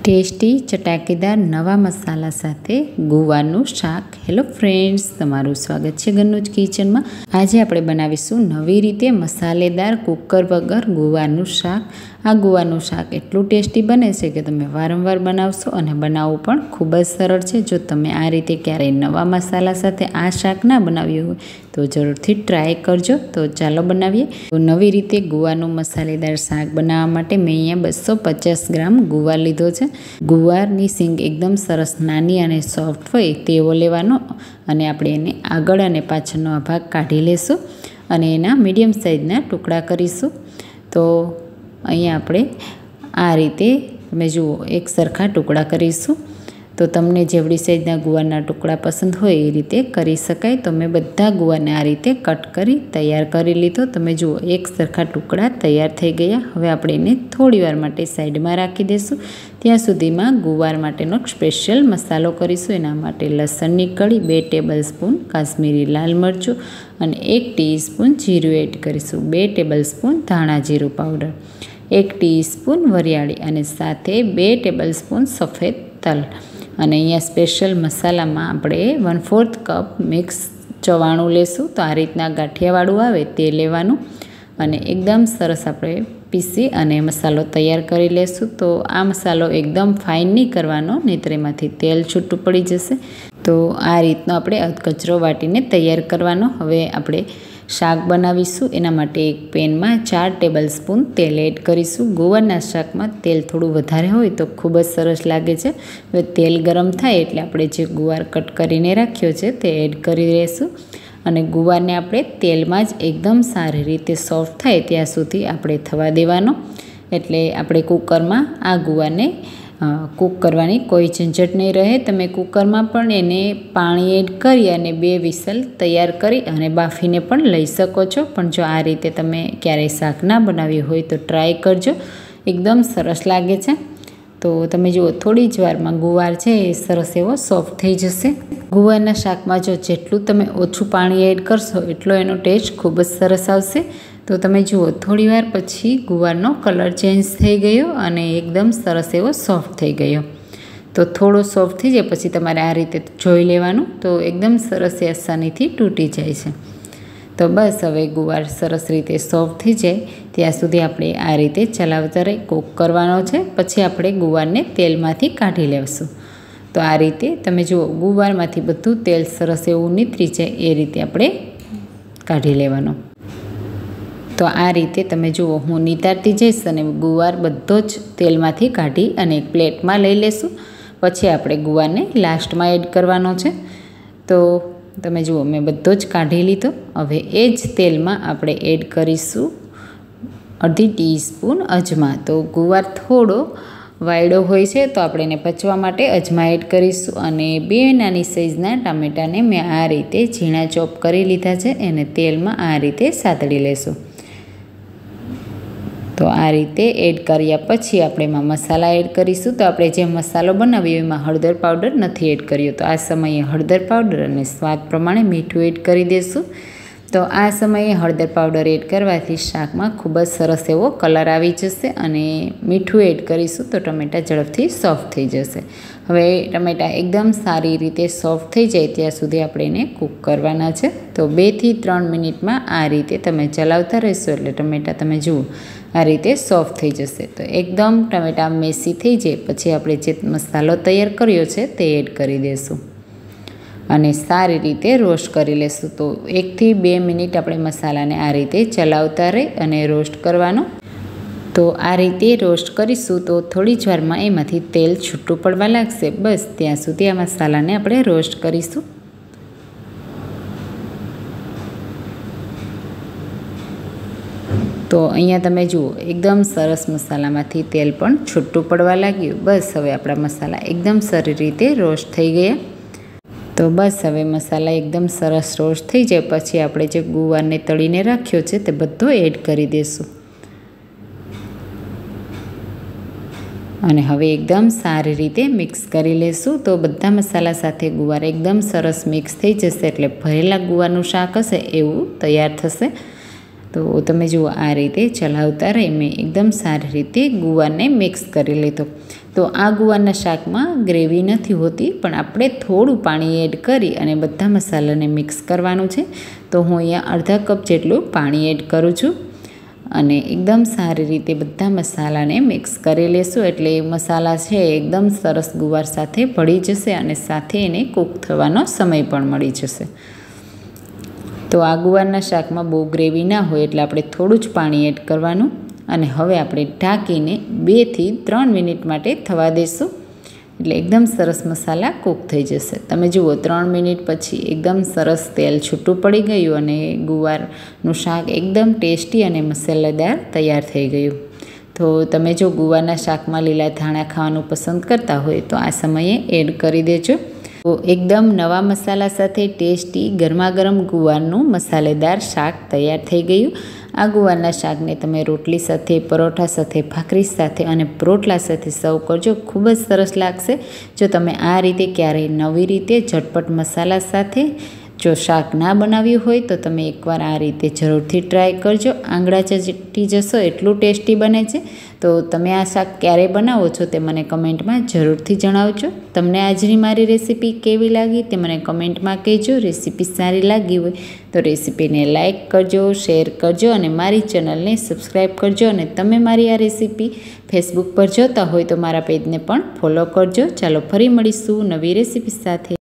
Tasty ચટાકેદાર નવા મસાલા સાથે ગુવારનું શાક. હેલો ફ્રેન્ડ્સ, તમારું સ્વાગત છે ઘરનું જ કિચનમાં. આજે આપણે બનાવીશું નવી રીતે મસાલેદાર કુકર વગર ગુવારનું શાક. આ ગુવારનું શાક એટલું ટેસ્ટી બને છે કે તમે વારંવાર બનાવશો અને બનાવવું પણ ખૂબ જ સરળ છે. જો તમે આ રીતે ક્યારેય નવા મસાલા સાથે આ શાક ના બનાવ્યું હોય તો જરૂરથી ટ્રાય કરજો. તો ચાલો બનાવીએ. તો નવી રીતે ગુવારનું મસાલેદાર શાક બનાવવા માટે મેં અહીંયા 250 ગ્રામ ગુવાર લીધો છે. ગુવારની સિંગ એકદમ સરસ નાની અને સોફ્ટ હોય તેવો લેવાનો અને આપણે એને આગળ અને પાછળનો આ ભાગ કાઢી લેશું અને એના મીડિયમ સાઇઝના ટુકડા કરીશું. તો અહીંયા આપણે આ રીતે તમે જુઓ એક સરખા ટુકડા કરીશું. તો તમને જેવડી સાઇઝના ગુવારના ટુકડા પસંદ હોય એ રીતે કરી શકાય. તો મેં બધા ગુવારને આ રીતે કટ કરી તૈયાર કરી લીધો. તમે જુઓ એક સરખા ટુકડા તૈયાર થઈ ગયા. હવે આપણે એને થોડી વાર માટે સાઈડમાં રાખી દઈશું. ત્યાં સુધીમાં ગુવાર માટેનો સ્પેશિયલ મસાલો કરીશું. એના માટે લસણની કળી, 2 ટેબલ સ્પૂન કાશ્મીરી લાલ મરચું અને 1 ટીસ્પૂન જીરું એડ કરીશું. 2 ટેબલ સ્પૂન ધાણા જીરું પાવડર, 1 ટીસ્પૂન વરિયાળી અને સાથે 2 ટેબલ સ્પૂન સફેદ તલ. અને અહીંયા સ્પેશિયલ મસાલામાં આપણે 1/4 કપ મિક્સ ચવાણું લેશું. તો આ રીતના ગાંઠિયાવાળું આવે તે લેવાનું અને એકદમ સરસ આપણે પીસી અને મસાલો તૈયાર કરી લેશું. તો આ મસાલો એકદમ ફાઇન નહીં કરવાનો, નહીંતર એમાંથી તેલ છૂટું પડી જશે. તો આ રીતનો આપણે અધકચરો વાટીને તૈયાર કરવાનો. હવે આપણે શાક બનાવીશું. એના માટે એક પેનમાં 4 ટેબલ સ્પૂન તેલ એડ કરીશું. ગુવારના શાકમાં તેલ થોડું વધારે હોય તો ખૂબ જ સરસ લાગે છે. હવે તેલ ગરમ થાય એટલે આપણે જે ગુવાર કટ કરીને રાખ્યો છે તે એડ કરી દઈશું અને ગુવારને આપણે તેલમાં જ એકદમ સારી રીતે સોફ્ટ થાય ત્યાં સુધી આપણે થવા દેવાનો. એટલે આપણે કુકરમાં આ ગુવારને કૂક કરવાની કોઈ ઝંઝટ નહીં રહે. તમે કુકરમાં પણ એને પાણી એડ કરી અને 2 વિસલ તૈયાર કરી અને બાફીને પણ લઈ શકો છો. પણ જો આ રીતે તમે ક્યારેય શાક ના બનાવ્યું હોય તો ટ્રાય કરજો, એકદમ સરસ લાગે છે. તો તમે જુઓ થોડી જ વારમાં ગુવાર છે એ સરસ એવો સોફ્ટ થઈ જશે. ગુવારના શાકમાં જો જેટલું તમે ઓછું પાણી એડ કરશો એટલો એનો ટેસ્ટ ખૂબ જ સરસ આવશે. તો તમે જુઓ થોડી વાર પછી ગુવારનો કલર ચેન્જ થઈ ગયો અને એકદમ સરસ એવો સોફ્ટ થઈ ગયો. તો થોડો સોફ્ટ થઈ જાય પછી તમારે આ રીતે જોઈ લેવાનું. તો એકદમ સરસ એ આસાનીથી તૂટી જાય છે. તો બસ હવે ગુવાર સરસ રીતે સોફ્ટ થઈ જાય ત્યાં સુધી આપણે આ રીતે ચલાવતા રહી કૂક કરવાનો છે. પછી આપણે ગુવારને તેલમાંથી કાઢી લેશું. તો આ રીતે તમે જુઓ ગુવારમાંથી બધું તેલ સરસ એવું નીતરી જાય એ રીતે આપણે કાઢી લેવાનું. તો આ રીતે તમે જુઓ હું નિતારતી જઈશ અને ગુવાર બધો જ તેલમાંથી કાઢી અને એક પ્લેટમાં લઈ લેશું. પછી આપણે ગુવારને લાસ્ટમાં એડ કરવાનો છે. તો તમે જુઓ મેં બધો જ કાઢી લીધો. હવે એ જ તેલમાં આપણે એડ કરીશું 1/2 ટીસ્પૂન અજમા. તો ગુવાર થોડો વાયડો હોય છે તો આપણે એને પચવા માટે અજમા એડ કરીશું. અને 2 નાની સાઇઝના ટામેટાને મેં આ રીતે ઝીણા ચોપ કરી લીધા છે. એને તેલમાં આ રીતે સાતળી લેશું. તો આ રીતે એડ કર્યા પછી આપણે એમાં મસાલા એડ કરીશું. તો આપણે જે મસાલો બનાવ્યો એમાં હળદર પાવડર નથી એડ કર્યો. તો આ સમયે હળદર પાવડર અને સ્વાદ પ્રમાણે મીઠું એડ કરી દઈશું. તો આ સમયે હળદર પાવડર એડ કરવાથી શાકમાં ખૂબ જ સરસ એવો કલર આવી જશે અને મીઠું એડ કરીશું તો ટમેટાં ઝડપથી સોફ્ટ થઈ જશે. હવે ટમેટાં એકદમ સારી રીતે સોફ્ટ થઈ જાય ત્યાં સુધી આપણે એને કૂક કરવાના છે. તો 2 થી 3 મિનિટમાં આ રીતે તમે ચલાવતા રહેશો એટલે ટમેટાં તમે જુઓ આ રીતે સોફ્ટ થઈ જશે. તો એકદમ ટમેટાં મેસી થઈ જાય પછી આપણે જે મસાલો તૈયાર કર્યો છે તે એડ કરી દઈશું અને સારી રીતે રોસ્ટ કરી લેશું. તો 1 થી 2 મિનિટ આપણે મસાલાને આ રીતે ચલાવતા રહી અને રોસ્ટ કરવાનો. તો આ રીતે રોસ્ટ કરીશું તો થોડી જ વારમાં એમાંથી તેલ છૂટું પડવા લાગશે. બસ ત્યાં સુધી આ મસાલાને આપણે રોસ્ટ કરીશું. તો અહીંયા તમે જુઓ એકદમ સરસ મસાલામાંથી તેલ પણ છૂટું પડવા લાગ્યું. બસ હવે આપણા મસાલા એકદમ સારી રીતે રોસ્ટ થઈ ગયા. તો બસ હવે મસાલા એકદમ સરસ રોસ્ટ થઈ જાય પછી આપણે જે ગુવારને તળીને રાખ્યો છે તે બધો એડ કરી દઈશું અને હવે એકદમ સારી રીતે મિક્સ કરી લેશું. તો બધા મસાલા સાથે ગુવાર એકદમ સરસ મિક્સ થઈ જશે એટલે ભરેલા ગુવારનું શાક હશે એવું તૈયાર થશે. તો તમે જુઓ આ રીતે ચલાવતા રહી મેં એકદમ સારી રીતે ગુવારને મિક્સ કરી લીધો. તો આ ગુવારના શાકમાં ગ્રેવી નથી હોતી, પણ આપણે થોડું પાણી એડ કરી અને બધા મસાલાને મિક્સ કરવાનું છે. તો હું અહીંયા અડધા કપ જેટલું પાણી એડ કરું છું અને એકદમ સારી રીતે બધા મસાલાને મિક્સ કરી લેશું, એટલે મસાલા છે એકદમ સરસ ગુવાર સાથે ભળી જશે અને સાથે એને કૂક થવાનો સમય પણ મળી જશે. તો આ ગુવારના શાકમાં બહુ ગ્રેવી ના હોય એટલે આપણે થોડું જ પાણી એડ કરવાનું અને હવે આપણે ઢાંકીને 2 થી 3 મિનિટ માટે થવા દઈશું, એટલે એકદમ સરસ મસાલા કૂક થઈ જશે. તમે જુઓ 3 મિનિટ પછી એકદમ સરસ તેલ છૂટું પડી ગયું અને ગુવારનું શાક એકદમ ટેસ્ટી અને મસાલેદાર તૈયાર થઈ ગયું. તો તમે જો ગુવારના શાકમાં લીલા ધાણા ખાવાનું પસંદ કરતા હોય તો આ સમયે એડ કરી દેજો. તો એકદમ નવા મસાલા સાથે ટેસ્ટી ગરમા ગરમ ગુવારનું મસાલેદાર શાક તૈયાર થઈ ગયું. આ ગુવારના શાકને તમે રોટલી સાથે, પરોઠા સાથે, ભાખરી સાથે અને રોટલા સાથે સર્વ કરજો, ખૂબ જ સરસ લાગશે. જો તમે આ રીતે ક્યારેય નવી રીતે ઝટપટ મસાલા સાથે જો શાક ના બનાવ્યું હોય તો તમે એકવાર આ રીતે જરૂરથી ટ્રાય કરજો. આંગળા ચટી જશો એટલું ટેસ્ટી બને છે. તો તમે આ શાક ક્યારે બનાવો છો તે મને કમેન્ટમાં જરૂરથી જણાવજો. તમને આજની મારી રેસીપી કેવી લાગી તે મને કમેન્ટમાં કહેજો. રેસીપી સારી લાગી હોય તો રેસીપીને લાઇક કરજો, શેર કરજો અને મારી ચેનલને સબસ્ક્રાઈબ કરજો. અને તમે મારી આ રેસીપી ફેસબુક પર જોતા હોય તો મારા પેજને પણ ફોલો કરજો. ચાલો ફરી મળીશું નવી રેસીપી સાથે.